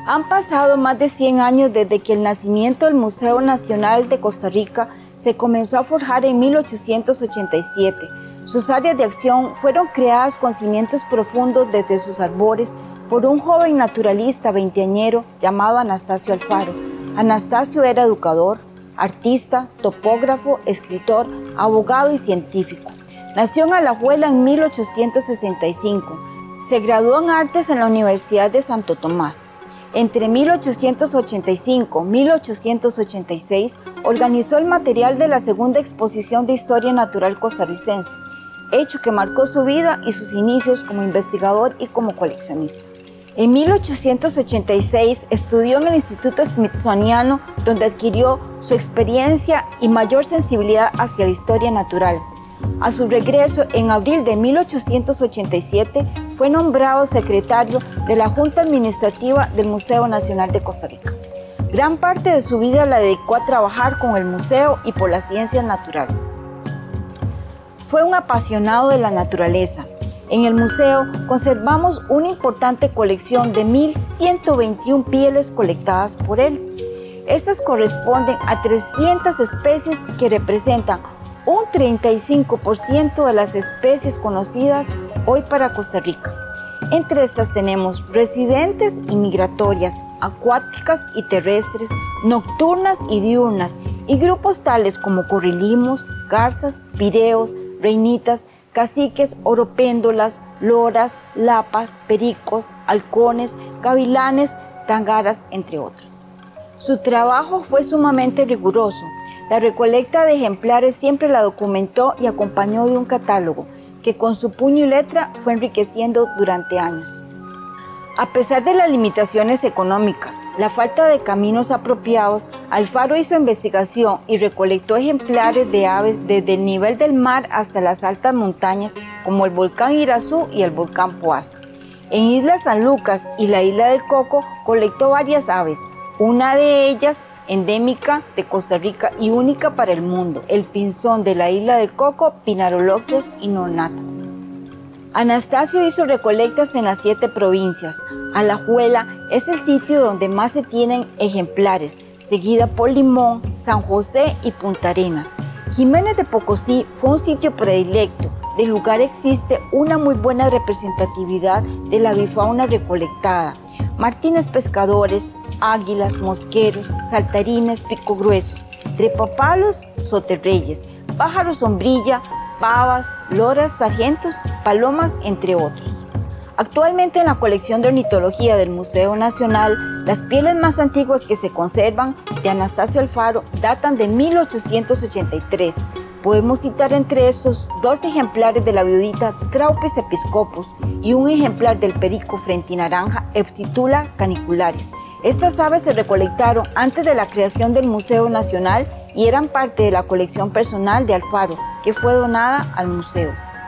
Han pasado más de 100 años desde que el nacimiento del Museo Nacional de Costa Rica se comenzó a forjar en 1887. Sus áreas de acción fueron creadas con cimientos profundos desde sus albores por un joven naturalista veinteañero llamado Anastasio Alfaro. Anastasio era educador, artista, topógrafo, escritor, abogado y científico. Nació en Alajuela en 1865. Se graduó en Artes en la Universidad de Santo Tomás. Entre 1885 y 1886 organizó el material de la segunda exposición de Historia Natural Costarricense, hecho que marcó su vida y sus inicios como investigador y como coleccionista. En 1886 estudió en el Instituto Smithsoniano, donde adquirió su experiencia y mayor sensibilidad hacia la historia natural. A su regreso, en abril de 1887, fue nombrado secretario de la Junta Administrativa del Museo Nacional de Costa Rica. Gran parte de su vida la dedicó a trabajar con el museo y por las ciencias naturales. Fue un apasionado de la naturaleza. En el museo conservamos una importante colección de 1.121 pieles colectadas por él. Estas corresponden a 300 especies que representan un 35% de las especies conocidas hoy para Costa Rica. Entre estas tenemos residentes y migratorias, acuáticas y terrestres, nocturnas y diurnas, y grupos tales como correlimos, garzas, pireos, reinitas, caciques, oropéndolas, loras, lapas, pericos, halcones, gavilanes, tangaras, entre otros. Su trabajo fue sumamente riguroso. La recolecta de ejemplares siempre la documentó y acompañó de un catálogo que con su puño y letra fue enriqueciendo durante años. A pesar de las limitaciones económicas, la falta de caminos apropiados, Alfaro hizo investigación y recolectó ejemplares de aves desde el nivel del mar hasta las altas montañas como el volcán Irazú y el volcán Poás. En Isla San Lucas y la Isla del Coco colectó varias aves, una de ellas endémica de Costa Rica y única para el mundo, el pinzón de la Isla del Coco, Pinaroloxes inornata. Anastasio hizo recolectas en las 7 provincias. Alajuela es el sitio donde más se tienen ejemplares, seguida por Limón, San José y Punta Arenas. Jiménez de Pocosí fue un sitio predilecto. Del lugar existe una muy buena representatividad de la avifauna recolectada. Martínez pescadores, águilas, mosqueros, saltarines, picogruesos, trepapalos, soterreyes, pájaros sombrilla, pavas, loras, sargentos, palomas, entre otros. Actualmente en la colección de ornitología del Museo Nacional, las pieles más antiguas que se conservan de Anastasio Alfaro datan de 1883. Podemos citar entre estos 2 ejemplares de la viudita Traupes episcopus y un ejemplar del perico frentinaranja Epsitula canicularis. Estas aves se recolectaron antes de la creación del Museo Nacional y eran parte de la colección personal de Alfaro, que fue donada al museo.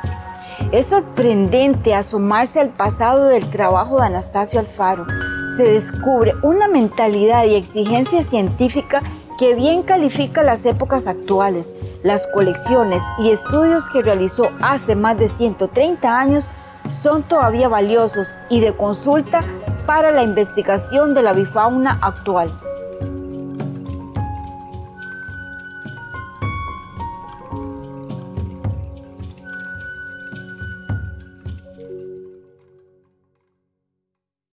Es sorprendente asomarse al pasado del trabajo de Anastasio Alfaro. Se descubre una mentalidad y exigencia científica que bien califica las épocas actuales. Las colecciones y estudios que realizó hace más de 130 años son todavía valiosos y de consulta para la investigación de la avifauna actual.